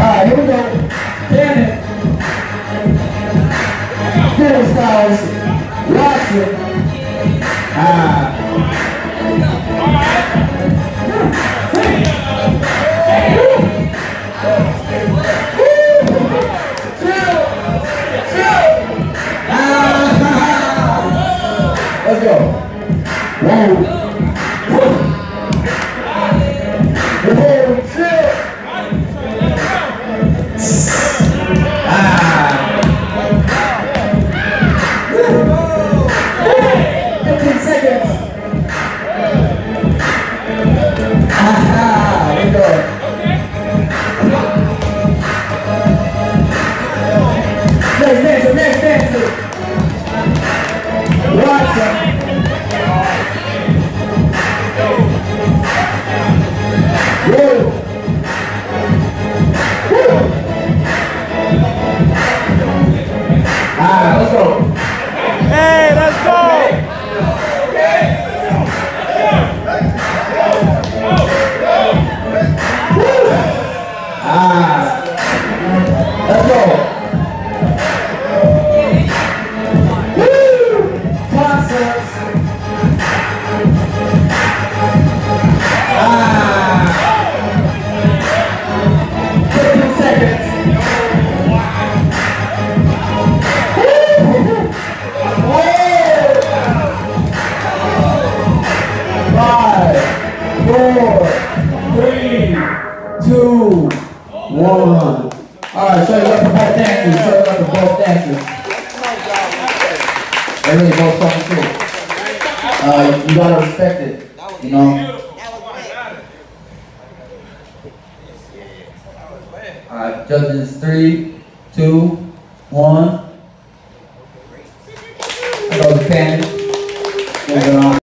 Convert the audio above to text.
Alright, here we go. Cannon. Fiddle Styles. Watson. Let's go. Whoa. Next dancer. Watson. Whoa. Let's go. Hey, let's go. Let's go. Concepts. 15 seconds. 5, 4, 3, 2, 1. Alright, show you up for both dancers. Show you up for both dancers. They really both fucking cool. You gotta respect it, you know. Alright, judges 3, 2, 1. That was Cannon. Moving on.